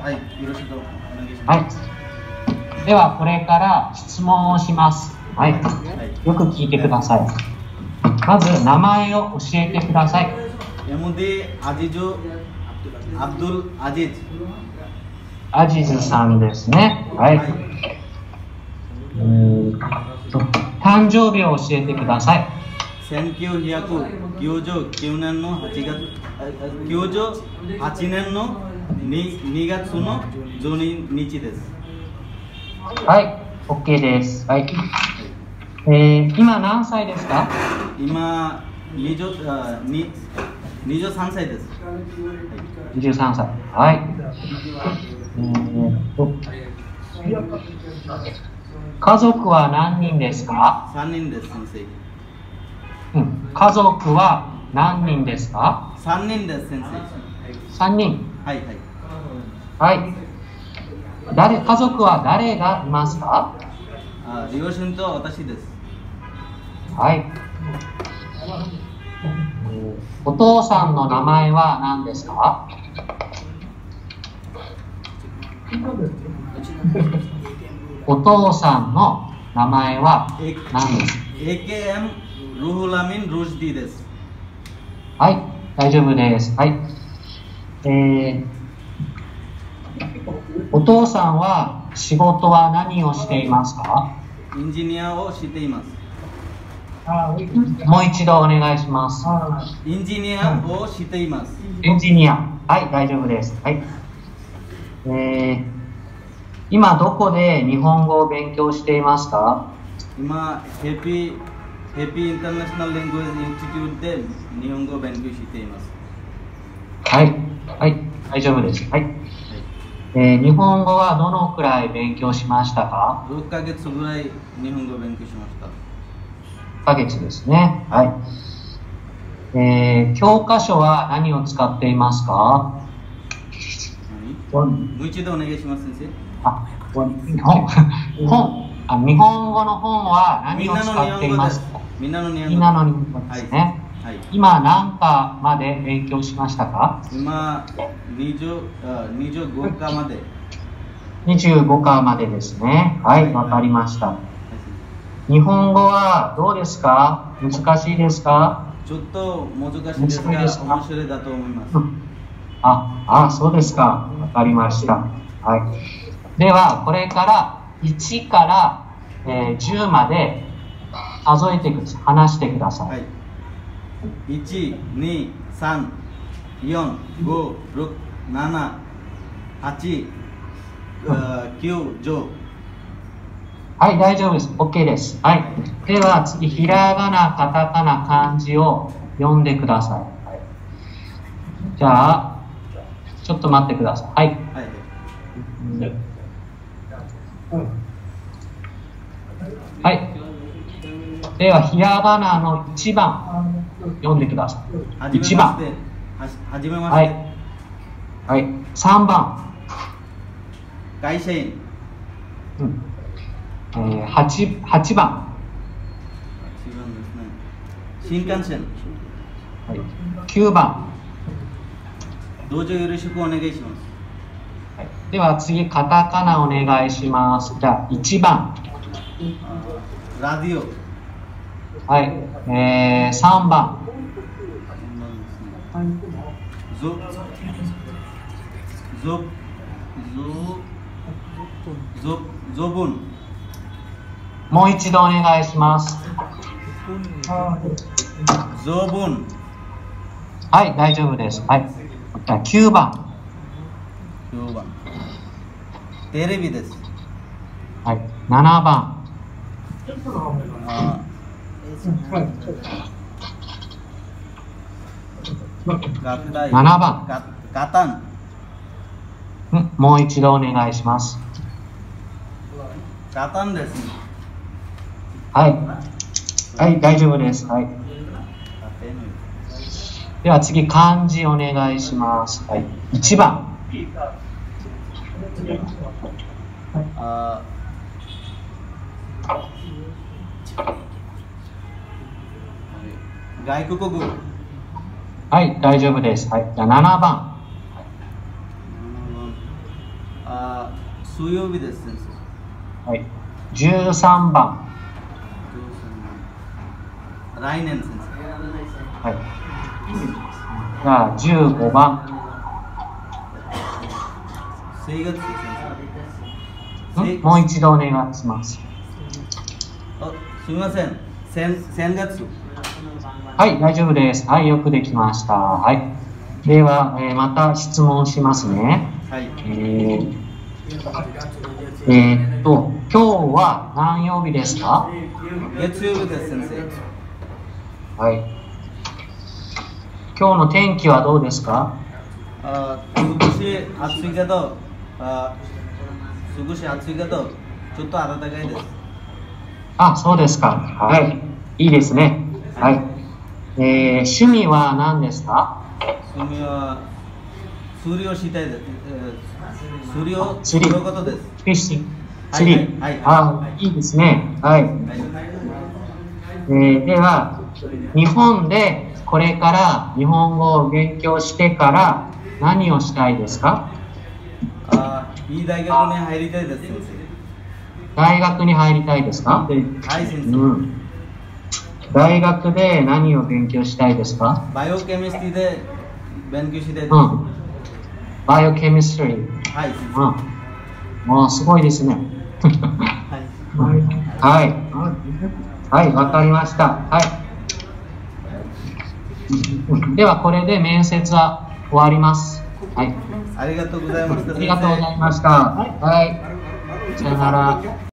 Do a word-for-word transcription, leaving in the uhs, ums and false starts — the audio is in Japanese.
はい、よろしくお願いしはます。 い。では、これから質問をします。はい。よく聞いてください。まず、名前を教えてください。 エムディ・アジジュ・アブドゥル・アジズ。 アジズさんですね。はい。うーんと誕生日を教えてください。 せんきゅうひゃくきゅうじゅうきゅうねんのはちがつ、きゅうじゅうはちねんのにがつのじゅうににちです。 はい、OK です。はい。えー、今何歳ですか？ 今にじゅうさんさいです。 にじゅうさんさい。はい。えーと家族は何人ですか？ さんにんです、先生。 うん、家族は何人ですか？ さんにんです、先生。 さんにん。 はいはい。 はい。誰、家族は誰がいますか？ あ、両親と私です。 はい。お父さんの名前は何ですか？お父さんの名前は何ですか？ エーケーエム ルフラミン・ルジディです。 はい、大丈夫です。はい。えー、お父さんは仕事は何をしていますか？ エンジニアをしています。 もう一度お願いします。 エンジニアをしています。 エンジニア。はい、大丈夫です。はい。えー、今どこで日本語を勉強していますか？ 今、ヘッピー、ヘッピーインターナショナル・レングエージ・インスティテュートで日本語を勉強しています。 はい、はい、大丈夫です。はい。えー、日本語はどのくらい勉強しましたか？ ろっかげつぐらい日本語を勉強しました。 ろっかげつですね。はい。えー、教科書は何を使っていますか？ もう一度お願いします、先生。 あ、本、本、あ、日本語の本は何を使っていますか？ みんなの日本語。 みんなの日本語ですね。はいはい、今何課まで勉強しましたか？ 今にじゅうご課まで。 にじゅうご課までですね。はい、わかりました。日本語はどうですか？難しいですか？ ちょっと難しいですが、面白いだと思います。 うん、あ、あ、そうですか。わかりました。はい。では、これからいちから、えー、じゅうまで数えてください。話してください。はい、 いち、に、さん、よん、ご、ろく、なな、はち、きゅう、じゅう。 はい、大丈夫です。OK です。はい。では次、ひらがな、カタカナ、漢字を読んでください。はい、じゃあ、ちょっと待ってください。はい。はいはい。では、ひらがなのいちばん、読んでください。いちばん。 はじめまして。 はい。はい。さんばん。 会社員。 うん。えー、はち, はちばん。はちばんですね。新幹線。 はい。きゅうばん。 どうぞよろしくお願いします。 はい、では次、カタカナお願いします。じゃあ、いちばん。 ラディオ。 はい。えー、さんばん。 ゾ、ゾ、ゾ、ゾ、ゾブン。 もう一度お願いします。 ゾブン。 はい、大丈夫です。はい。じゃあきゅうばん。 きゅうばん。テレビです。 はい。ななばん。 あななばん。 ガタン。 ん、もう一度お願いします。 ガタンです。 はい。はい、大丈夫です。はい。では次、漢字お願いします。はい。いちばん。 あ外国語。 はい、大丈夫です。はい。じゃあななばん。 あ水曜日です先生。 はい。じゅうさんばん。 来年先生。はい。じゃあじゅうごばん。 生月先生。もう一度お願いします。 あ、すみません。先先月。 はい、大丈夫です。はい、よくできました。はい。では、えー、また質問しますね。 はい。 えー、えー、っと、今日は何曜日ですか？ 月曜日です先生。 はい。今日の天気はどうですか？ あ、少し暑いけど、あ、少し暑いけど、ちょっと暖かいです。 あ、そうですか。はい。いいですね。はい。えー、趣味は何ですか？ 趣味は釣りをしたいです。釣りをす釣りることです。 フィッシング。釣り。 はいはいはい、 あ、いいですね。はい。 はい、 えー、では、日本でこれから日本語を勉強してから何をしたいですか？ あ、いい大学に入りたいです先大学に入りたいですか？ 生。はい先生。 うん。大学で何を勉強したいですか？ バイオケミストリーで勉強したいです。 うん。バイオケミストリー。 はい先生。 うん。もうすごいですね。 はい。 はい。はい、わかりました。はい。では、これで面接は終わります。はい。 ありがとうございました。 ありがとうございました。はい。さよなら。